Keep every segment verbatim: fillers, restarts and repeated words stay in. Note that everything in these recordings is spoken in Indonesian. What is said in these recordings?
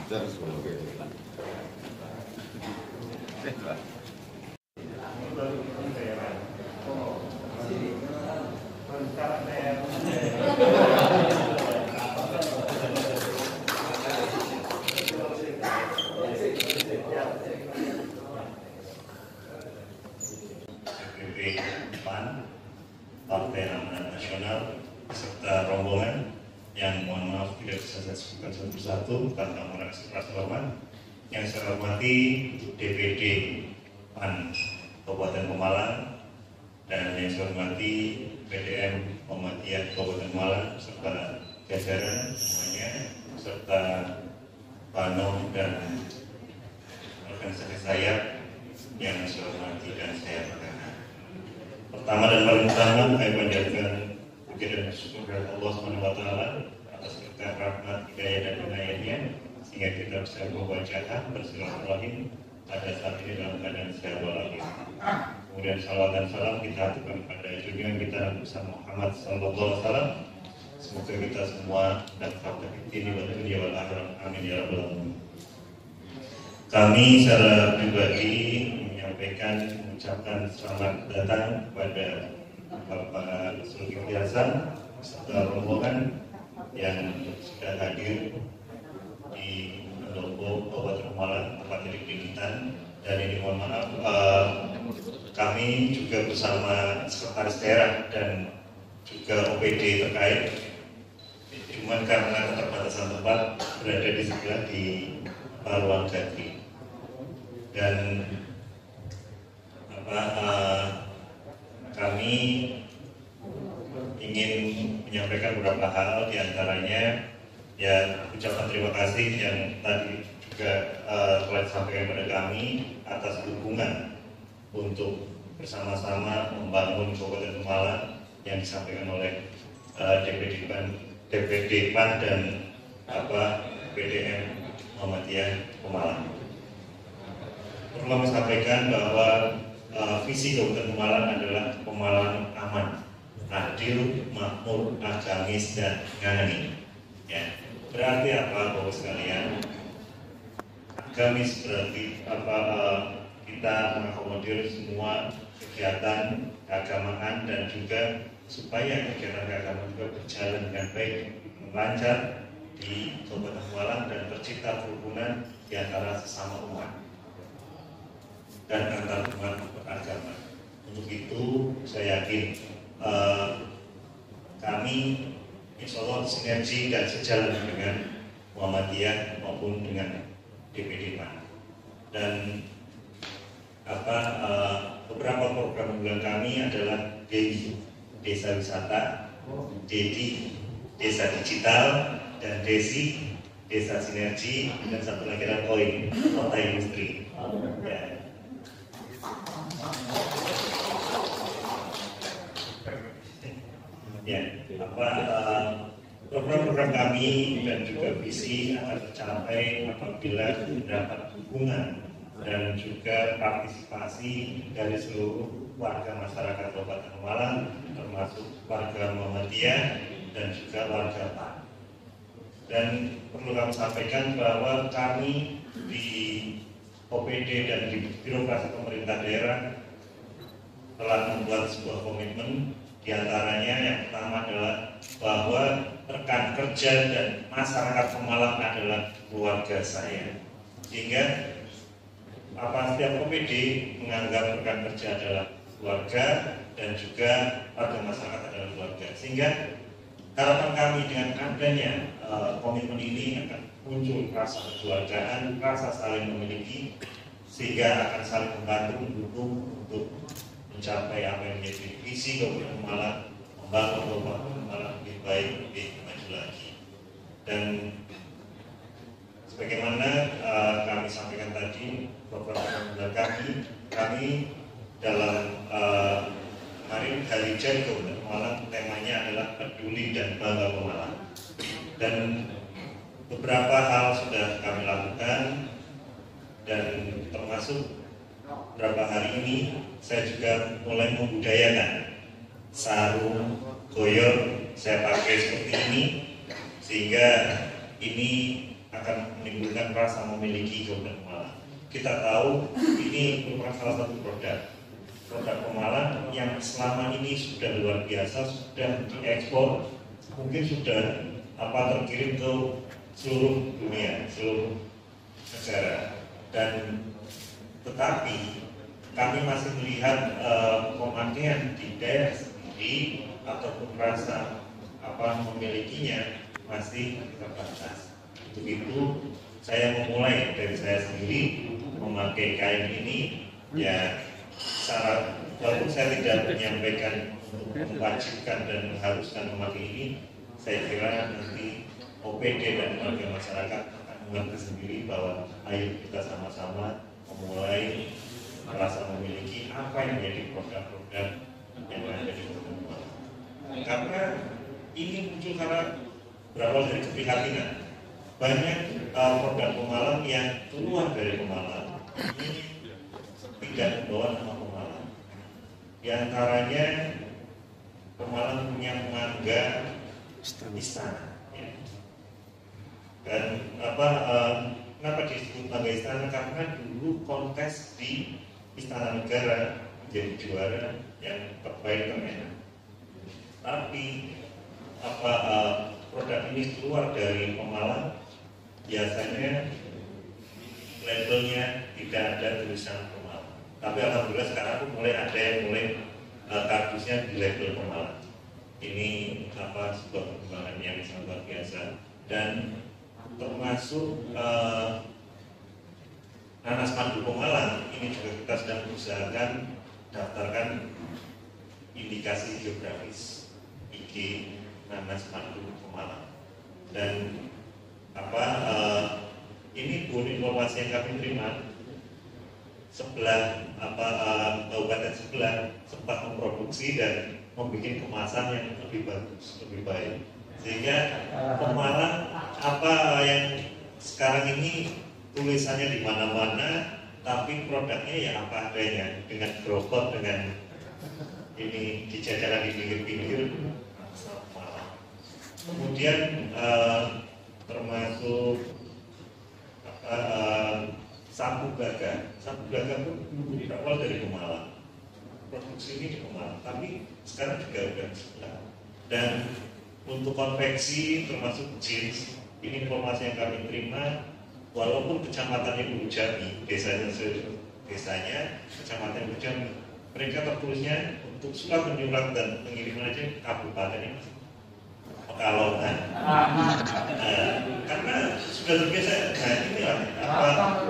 Terus oke. Partai Amanat Nasional serta rombongan yang mohon maaf tidak bisa saya sebutkan satu persatu karena merasa hormat. Yang saya hormati D P D P A N Kabupaten Pemalang dan yang saya hormati P D M Muhammadiyah Kabupaten Pemalang serta jajaran semuanya serta Banom dan organisasi saya yang saya hormati dan saya banggakan. Pertama dan paling utama, saya panjatkan puji dan syukur kepada Allah subhanahu wa taala atas berkah rahmat, hidayah dan inayahnya sehingga kita bisa membacakan bersilaturahim pada saat ini dalam keadaan sehat walafiat. Kemudian salawat dan salam kita aturkan pada junjungan kita Nabi Muhammad sallallahu alaihi wasallam. Semoga kita semua dapat ini wa dunia wal akhirat. Amin ya rabbal alamin. Kami secara pribadi menyampaikan mengucapkan selamat datang kepada Bapak Zulkifli Hasan serta rombongan yang sudah hadir di Pendopo Kabupaten Pemalang tempat titik Bintan. Dan ini mohon maaf uh, kami juga bersama sekretaris daerah dan juga O P D terkait, cuman karena keterbatasan tempat berada di sebelah di Ruang Jati. Dan apa uh, kami ingin menyampaikan beberapa hal, diantaranya ya ucapan terima kasih yang tadi juga uh, telah disampaikan kepada kami atas dukungan untuk bersama-sama membangun Kabupaten Pemalang yang disampaikan oleh uh, D P D P A N, D P D P A N dan apa P D M Muhammadiyah Pemalang. Perlu kami sampaikan bahwa uh, visi Kabupaten Pemalang adalah Pemalang aman, adil, makmur, agamis dan ngani. Ya, berarti apa, Bapak sekalian? Agamis berarti apa? Uh, kita mengakomodir semua kegiatan keagamaan dan juga supaya kegiatan keagamaan juga berjalan dengan baik, lancar di Kabupaten Pemalang dan tercipta kerukunan di antara sesama umat dan antar umat beragama. Untuk itu saya yakin uh, kami insya Allah sinergi dan sejalan dengan Muhammadiyah maupun dengan D P D P A N. Dan apa uh, beberapa program unggulan kami adalah D I, Desa Wisata, D D I, Desa Digital, dan Desi, Desa Sinergi, dan satu lagi adalah Koin, Kota Industri. Ya. Ya, apa uh, program-program kami dan juga visi akan tercapai apabila mendapat dukungan dan juga partisipasi dari seluruh warga masyarakat Kabupaten Pemalang, termasuk warga Muhammadiyah dan juga warga P A N. Dan perlu kami sampaikan bahwa kami di O P D dan di birokrasi pemerintah daerah telah membuat sebuah komitmen. Di antaranya yang pertama adalah bahwa rekan kerja dan masyarakat Pemalang adalah keluarga saya, sehingga apa setiap O P D menganggap rekan kerja adalah keluarga dan juga warga masyarakat adalah keluarga, sehingga harapan kami dengan adanya uh, komitmen ini akan muncul rasa kekeluargaan, rasa saling memiliki, sehingga akan saling membantu mendukung untuk mencapai apa yang menjadi visi Kabupaten Pemalang, membangun Kabupaten Pemalang lebih baik, lebih maju lagi. Dan sebagaimana uh, kami sampaikan tadi, beberapa program kami, kami dalam uh, kemarin Hari Jadi Kabupaten Pemalang, temanya adalah peduli dan bangga Pemalang. Dan beberapa hal sudah kami lakukan, dan termasuk beberapa hari ini saya juga mulai membudayakan sarung goyor saya pakai seperti ini, sehingga ini akan menimbulkan rasa memiliki Kabupaten Pemalang. Kita tahu ini merupakan salah satu produk produk Pemalang yang selama ini sudah luar biasa, sudah diekspor, mungkin sudah apa terkirim ke seluruh dunia, seluruh negara. Dan tetapi kami masih melihat uh, pemakaian di daerah sendiri ataupun rasa apa memilikinya masih terbatas. Untuk itu saya memulai dari saya sendiri memakai kain ini, ya syarat walaupun saya tidak menyampaikan untuk mewajibkan dan mengharuskan memakai ini, saya kira nanti O P D dan warga masyarakat akan mengerti sendiri bahwa ayo kita sama-sama memulai merasa memiliki apa yang menjadi produk-produk yang ada di Kabupaten Pemalang. Karena ini muncul karena berawal dari keprihatinan. Banyak uh, produk Pemalang yang keluar dari Pemalang ini tidak membawa nama Pemalang. Di antaranya Pemalang punya mangga istana. Ya. Dan apa? Uh, kenapa disebut mangga istana? Karena dulu kontes di Istana Negara menjadi juara yang terbaik ternyata. Tapi apa uh, produk ini keluar dari Pemalang, biasanya labelnya tidak ada tulisan Pemalang. Tapi alhamdulillah sekarang pun mulai ada yang mulai uh, kardusnya di label Pemalang. Ini apa sebuah perkembangan yang sangat luar biasa, dan termasuk uh, nanas madu Pemalang ini juga kita sedang berusahakan daftarkan indikasi geografis I G nanas madu Pemalang. Dan apa uh, ini pun informasi yang kami terima, sebelah apa uh, kabupaten sebelah sempat memproduksi dan membuat kemasan yang lebih bagus, lebih baik, sehingga Pemalang apa yang sekarang ini tulisannya di mana-mana, tapi produknya ya apa adanya, dengan gerobak, dengan ini dijajakan di pinggir-pinggir. Kemudian uh, termasuk apa, uh, sapu gagah, sapu gagah pun berawal dari Pemalang. Produksi ini di Pemalang, tapi sekarang juga sudah sebelah. Dan untuk konveksi termasuk jeans, ini informasi yang kami terima, walaupun kecamatannya Ulu Jami, desanya desanya kecamatan Ulu Jami, mereka tertulisnya untuk surat menyurat dan pengiriman aja kabupaten ini Pekalongan. Nah, karena sudah terbiasa, nah inilah apa.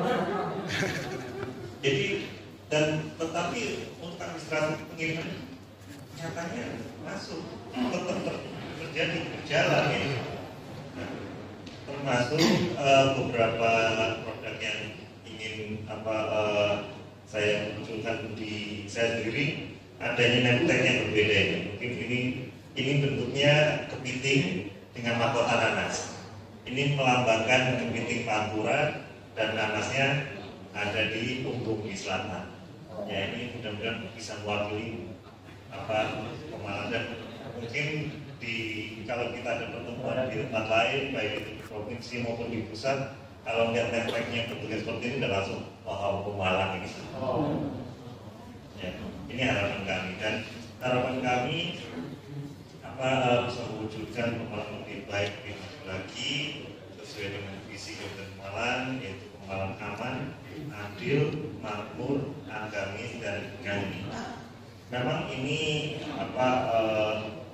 Jadi dan tetapi untuk administrasi pengiriman nyatanya masuk, tetap ter, terjadi berjalan ya. Nah, termasuk uh, beberapa produk yang ingin apa uh, saya munculkan di saya sendiri, adanya name tag yang berbeda ini. Mungkin ini ini bentuknya kepiting dengan mahkota nanas. Ini melambangkan kepiting Pantura dan nanasnya ada di punggung di selatan. Ya, ini mudah-mudahan bisa mewakili apa Pemalang, dan mungkin di kalau kita ada pertemuan di tempat lain baik itu di provinsi maupun di pusat, kalau lihat networknya bentuknya seperti ini udah langsung wah Pemalang ini. Oh. Ya, ini harapan kami, dan harapan kami apa bisa mewujudkan Pemalang lebih baik, lebih maju lagi sesuai dengan visi Kabupaten Pemalang, yaitu Pemalang aman, adil, makmur, agamis, dan gauli. Memang ini apa eh,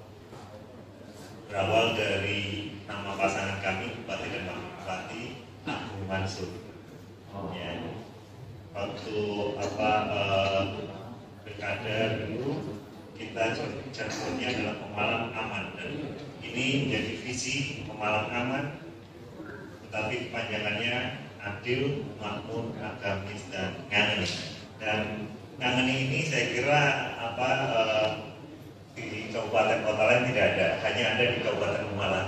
berawal dari nama pasangan kami, Bupati dan Wakil Bupati Agung Mansur. Ya, waktu apa eh, pilkada dulu kita jadwalnya adalah Pemalang aman, dan ini menjadi visi Pemalang aman, tetapi kepanjangannya adil, makmur, agamis, dan ngangeni. Dan ngangeni ini saya kira apa eh, di kabupaten kota lain tidak ada, hanya ada di Kabupaten Pemalang.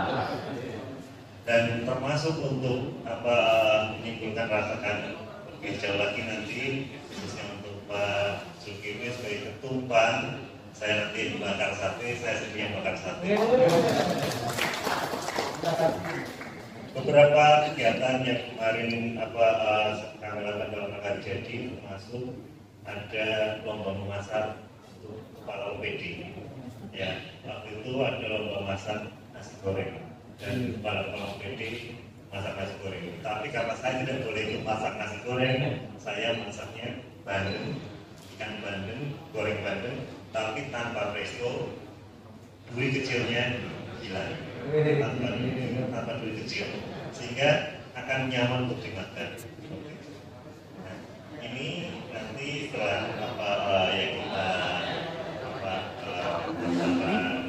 Dan termasuk untuk apa menimbulkan rasa kangen lebih jauh lagi nanti, khususnya untuk Pak Zulkifli sebagai ketumpan, saya nanti bakar sate, saya sendiri yang bakar sate. beberapa kegiatan yang kemarin apa uh, kami lakukan dalam rangka jadi termasuk ada lomba memasak untuk kepala O P D. Ya, waktu itu ada lomba masak nasi goreng dan kepala kepala O P D masak nasi goreng. Tapi karena saya tidak boleh ikut masak nasi goreng, saya masaknya bandeng, ikan bandeng, goreng bandeng, tapi tanpa presto, duri kecilnya hilang, tanpa, tanpa duri kecil, sehingga akan nyaman untuk dimakan. Nah, ini nanti setelah apa uh, yang kita apa bersama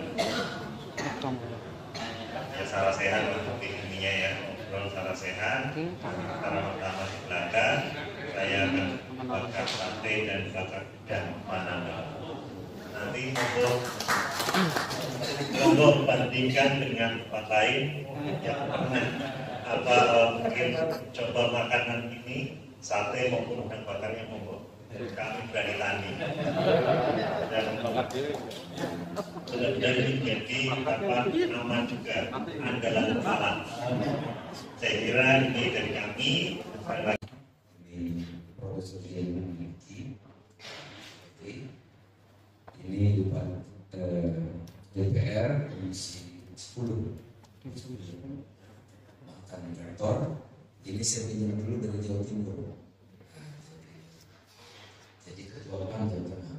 ya salah sehat untuk ininya ya, ngobrol salah sehat. Pertama-tama di belakang saya akan bakar sate dan bakar udang Panama. Nanti untuk untuk bandingkan dengan tempat lain yang pernah apa uh, mungkin coba makanan ini sate maupun udang bakarnya monggo kami berani tanding dan dan ini menjadi apa nama juga andalan Malang. Saya kira ini dari kami. Ini Profesor yang memiliki ini depan eh, D P R Komisi sepuluh makan rektor. Ini saya pinjam dulu dari Jawa Timur. Jadi ketua PAN Jawa Tengah.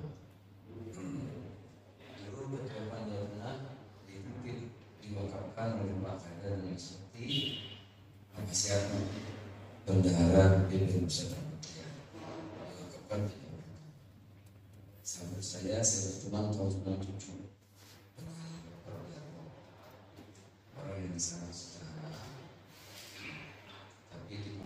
Dulu ketua PAN Jawa Tengah dipimpin diwakafkan oleh Pak Kader yang seperti Pak Siapa Bendahara B P Nusantara. Diwakafkan di Jawa Tengah. Sahabat saya, saya berteman tahun sembilan puluh tujuh. Orang yang sangat sederhana. Tapi di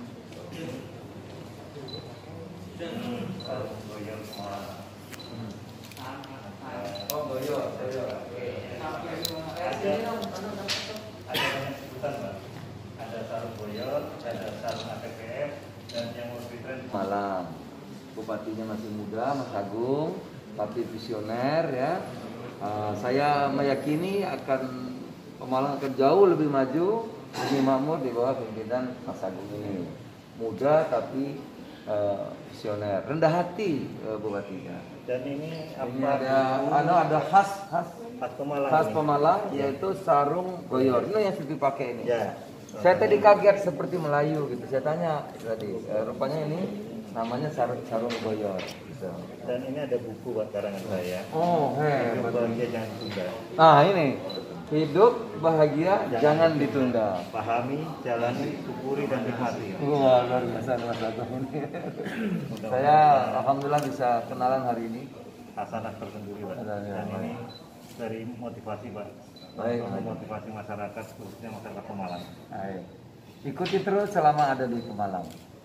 Oh, Boyo, Boyo. Ada banyak sebutan, Pak. Ada Sarung Boyo, ada Sarung A T P F, dan yang lebih keren Malang. Bupatinya masih muda, Mas Agung, tapi visioner ya. Uh, saya meyakini akan Pemalang akan jauh lebih maju, lebih makmur di bawah pimpinan Mas Agung ini. Muda tapi uh, visioner, rendah hati uh, bupatinya. dan ini apa? Ini ada, ada, ada khas khas khas Pemalang. khas ini. Pemalang Ya. yaitu sarung goyor. Ini yang Siti pakai ini. Ya. Saya tadi kaget seperti Melayu gitu. Saya tanya tadi, eh, rupanya ini namanya sarung sarung goyor. Gitu. Dan ini ada buku buat karangan saya. Oh, Hidup hebat. bahagia jangan tunda. Nah ini hidup bahagia jangan, jangan ditunda. Pahami, jalani, syukuri dan nikmati. Wah luar biasa Mas Agung ini. Saya alhamdulillah bisa kenalan hari ini. Hasanah tersendiri, Pak. Ada, ya, Dan baik. ini dari motivasi, Pak. Baik, Untuk baik. motivasi masyarakat, khususnya masyarakat Pemalang. Ayo. Ikuti terus selama ada di Pemalang.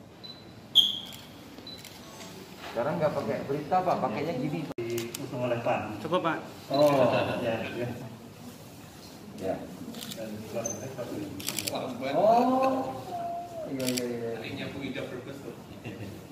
Sekarang nggak pakai berita Pak, pakainya gini. Diusung oleh PAN. Cukup Pak. Oh, ya, ya. Ya. Dan keluar dari satu. Oh, iya iya iya. Harinya Bu Ida Berbes tuh.